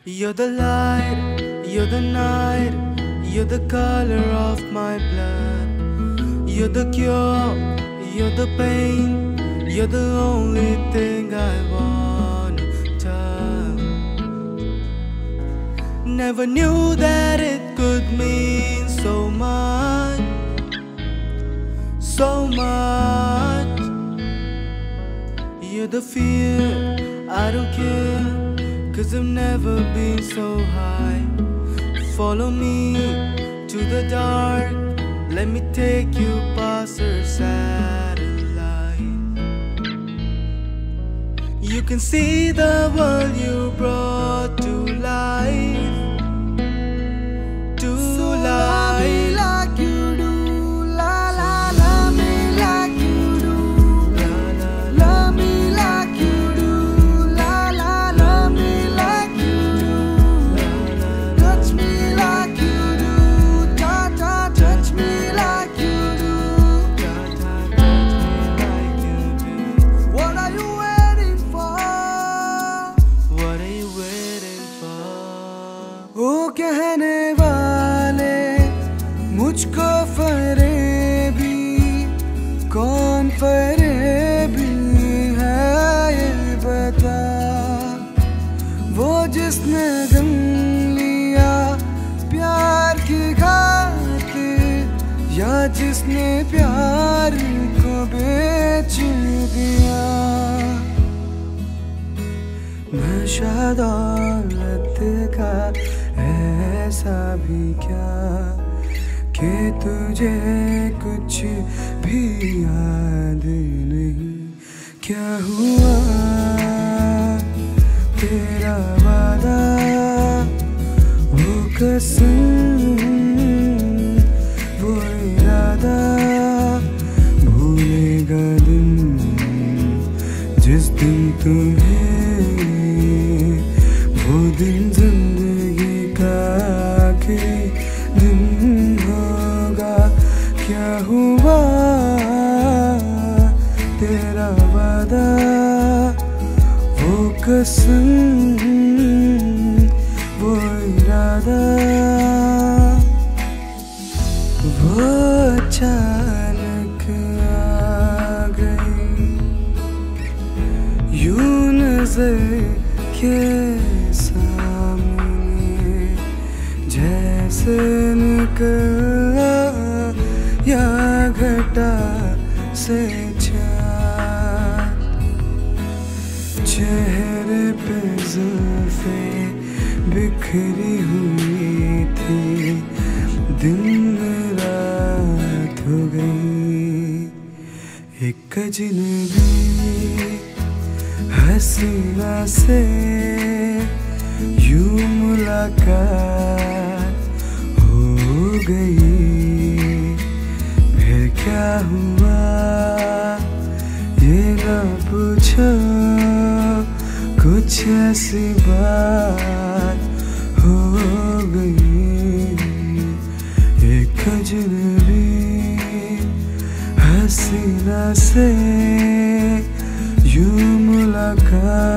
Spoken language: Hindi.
You're the light, you're the night, you're the color of my blood. You're the cure, you're the pain, you're the only thing I want to tell. Never knew that it could mean so much, so much. You're the fear, I don't care, 'cause I've never been so high. Follow me to the dark, let me take you past our satellite. You can see the world you brought to life, to life. Like you do, la la, love me like you do, la la, love me like you do, la la, love me like you do, la la, touch me like you do, ta ta, touch me like you do, Ta ta, touch me like you do. What are you waiting for? What are you waiting for? ओ कहने वाले मुझको फरेबी, कौन फरेबी है ये बता। वो जिसने गम लिया प्यार की खातिर, या जिसने प्यार को बेच दिया। नशा दौलत का ऐसा भी क्या कि तुझे कुछ भी याद नहीं। क्या हुआ तेरा वादा, वो कसम, वो इरादा, भूलेगा दिन जिस दिन तुम्हें, वो दिन जिंदगी का आखिरी दिन होगा। क्या हुआ तेरा वादा, वो कसम, वो इरादा, वो अचानक आ गई यूं नजर के सामने, जैसे निकला या घटा से चाँद। चेहरे पे जुल्फे बिखरी हुई थी, दिन रात हो गई। एक अजनबी हसीना से यूं मुलाकात हो गई। फिर क्या हुआ ये ना पूछो, कुछ ऐसी बात हो गई। एक अजनबी हसीना से यूं मुलाकात